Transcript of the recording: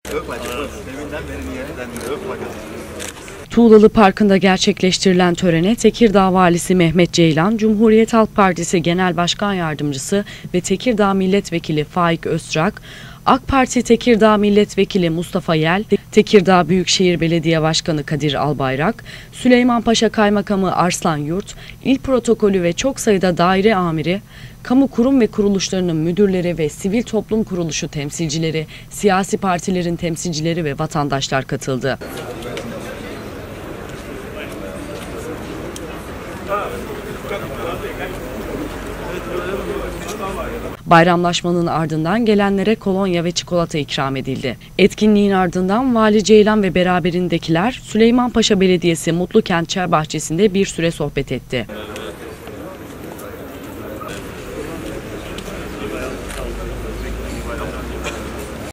Tuğlalı Parkı'nda gerçekleştirilen törene Tekirdağ Valisi Mehmet Ceylan, Cumhuriyet Halk Partisi Genel Başkan Yardımcısı ve Tekirdağ Milletvekili Faik Öztrak, AK Parti Tekirdağ Milletvekili Mustafa Yel, Tekirdağ Büyükşehir Belediye Başkanı Kadir Albayrak, Süleymanpaşa Kaymakamı Arslan Yurt, İl Protokolü ve çok sayıda daire amiri, kamu kurum ve kuruluşlarının müdürleri ve sivil toplum kuruluşu temsilcileri, siyasi partilerin temsilcileri ve vatandaşlar katıldı. Bayramlaşmanın ardından gelenlere kolonya ve çikolata ikram edildi. Etkinliğin ardından Vali Ceylan ve beraberindekiler Süleymanpaşa Belediyesi Mutlukent Çay Bahçesi'nde bir süre sohbet etti.